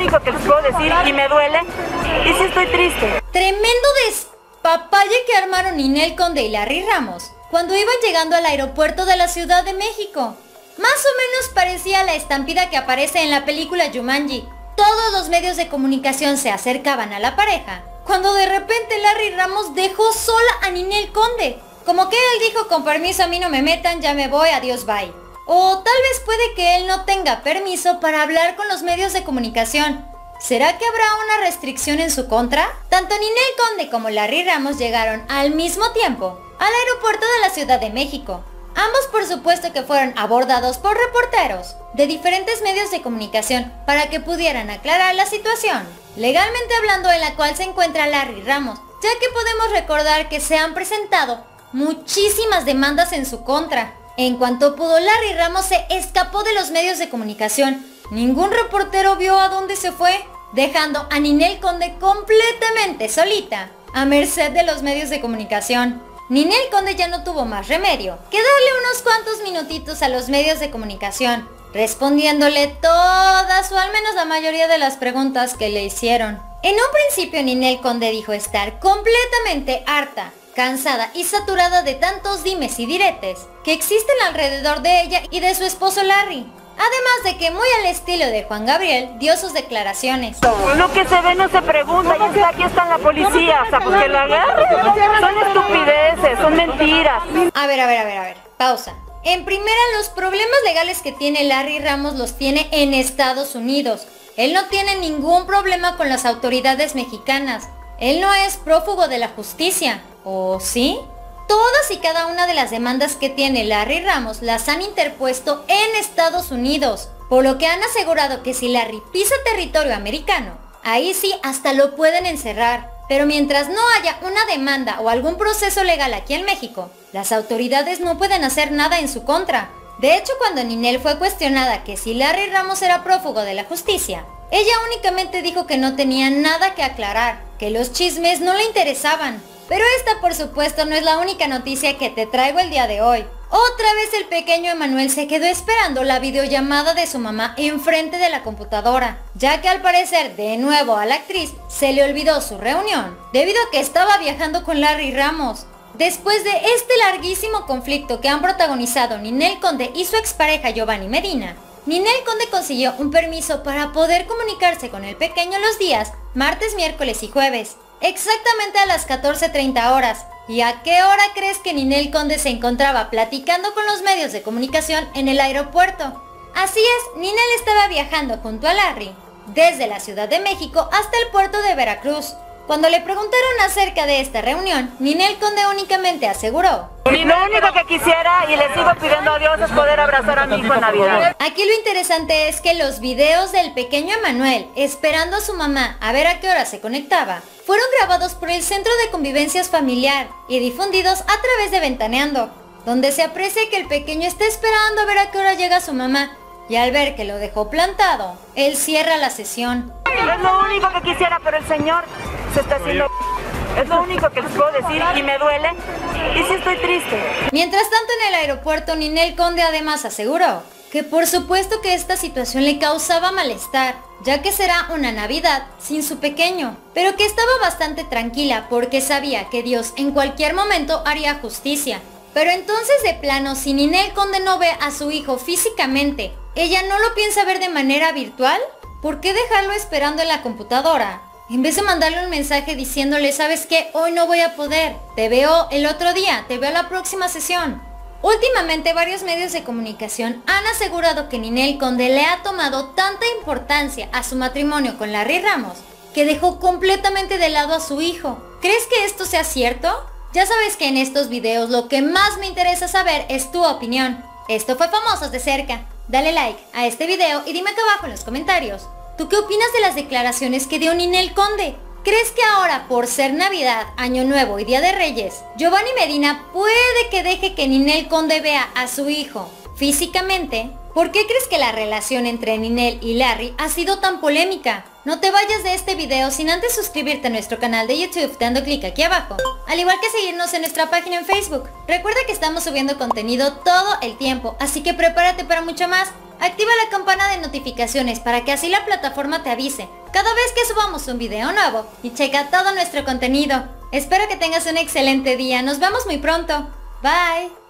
único que les puedo decir y me duele. Y sí estoy triste. Tremendo despapalle que armaron Ninel Conde y Larry Ramos cuando iban llegando al aeropuerto de la Ciudad de México. Más o menos parecía la estampida que aparece en la película Jumanji. Todos los medios de comunicación se acercaban a la pareja, cuando de repente Larry Ramos dejó sola a Ninel Conde. Como que él dijo: con permiso, a mí no me metan, ya me voy, adiós, bye. O tal vez puede que él no tenga permiso para hablar con los medios de comunicación. ¿Será que habrá una restricción en su contra? Tanto Ninel Conde como Larry Ramos llegaron al mismo tiempo al aeropuerto de la Ciudad de México. Ambos por supuesto que fueron abordados por reporteros de diferentes medios de comunicación para que pudieran aclarar la situación, legalmente hablando, en la cual se encuentra Larry Ramos, ya que podemos recordar que se han presentado muchísimas demandas en su contra. En cuanto pudo, Larry Ramos se escapó de los medios de comunicación. Ningún reportero vio a dónde se fue, dejando a Ninel Conde completamente solita, a merced de los medios de comunicación. Ninel Conde ya no tuvo más remedio que darle unos cuantos minutitos a los medios de comunicación, respondiéndole todas o al menos la mayoría de las preguntas que le hicieron. En un principio Ninel Conde dijo estar completamente harta, cansada y saturada de tantos dimes y diretes que existen alrededor de ella y de su esposo Larry. Además de que, muy al estilo de Juan Gabriel, dio sus declaraciones. Lo que se ve no se pregunta, y aquí está la policía, o sea, pues que la agarren. Son estupideces, son mentiras. A ver, pausa. En primera, los problemas legales que tiene Larry Ramos los tiene en Estados Unidos. Él no tiene ningún problema con las autoridades mexicanas. Él no es prófugo de la justicia, ¿o sí? Todas y cada una de las demandas que tiene Larry Ramos las han interpuesto en Estados Unidos, por lo que han asegurado que si Larry pisa territorio americano, ahí sí hasta lo pueden encerrar. Pero mientras no haya una demanda o algún proceso legal aquí en México, las autoridades no pueden hacer nada en su contra. De hecho, cuando Ninel fue cuestionada que si Larry Ramos era prófugo de la justicia, ella únicamente dijo que no tenía nada que aclarar, que los chismes no le interesaban. Pero esta, por supuesto, no es la única noticia que te traigo el día de hoy. Otra vez el pequeño Emanuel se quedó esperando la videollamada de su mamá enfrente de la computadora, ya que al parecer de nuevo a la actriz se le olvidó su reunión, debido a que estaba viajando con Larry Ramos. Después de este larguísimo conflicto que han protagonizado Ninel Conde y su expareja Giovanni Medina, Ninel Conde consiguió un permiso para poder comunicarse con el pequeño los días martes, miércoles y jueves, exactamente a las 14:30 horas. ¿Y a qué hora crees que Ninel Conde se encontraba platicando con los medios de comunicación en el aeropuerto? Así es, Ninel estaba viajando junto a Larry desde la Ciudad de México hasta el puerto de Veracruz. Cuando le preguntaron acerca de esta reunión, Ninel Conde únicamente aseguró: Lo único que quisiera y le sigo pidiendo a Dios es poder abrazar a mi hijo en Navidad. Aquí lo interesante es que los videos del pequeño Emanuel esperando a su mamá a ver a qué hora se conectaba fueron grabados por el Centro de Convivencias Familiar y difundidos a través de Ventaneando, donde se aprecia que el pequeño está esperando a ver a qué hora llega su mamá, y al ver que lo dejó plantado, él cierra la sesión. Es lo único que quisiera, pero el Señor se está haciendo... Es lo único que les puedo decir y me duele. Y sí estoy triste. Mientras tanto, en el aeropuerto, Ninel Conde además aseguró que por supuesto que esta situación le causaba malestar, ya que será una Navidad sin su pequeño, pero que estaba bastante tranquila porque sabía que Dios en cualquier momento haría justicia. Pero entonces, de plano, si Ninel Conde no ve a su hijo físicamente, ¿ella no lo piensa ver de manera virtual? ¿Por qué dejarlo esperando en la computadora? En vez de mandarle un mensaje diciéndole: ¿sabes qué? Hoy no voy a poder, te veo el otro día, te veo la próxima sesión. Últimamente varios medios de comunicación han asegurado que Ninel Conde le ha tomado tanta importancia a su matrimonio con Larry Ramos que dejó completamente de lado a su hijo. ¿Crees que esto sea cierto? Ya sabes que en estos videos lo que más me interesa saber es tu opinión. Esto fue Famosos de Cerca. Dale like a este video y dime acá abajo en los comentarios, ¿tú qué opinas de las declaraciones que dio Ninel Conde? ¿Crees que ahora, por ser Navidad, Año Nuevo y Día de Reyes, Giovanni Medina puede que deje que Ninel Conde vea a su hijo físicamente? ¿Por qué crees que la relación entre Ninel y Larry ha sido tan polémica? No te vayas de este video sin antes suscribirte a nuestro canal de YouTube dando clic aquí abajo, al igual que seguirnos en nuestra página en Facebook. Recuerda que estamos subiendo contenido todo el tiempo, así que prepárate para mucho más. Activa la campana de notificaciones para que así la plataforma te avise cada vez que subamos un video nuevo y checa todo nuestro contenido. Espero que tengas un excelente día. Nos vemos muy pronto. Bye.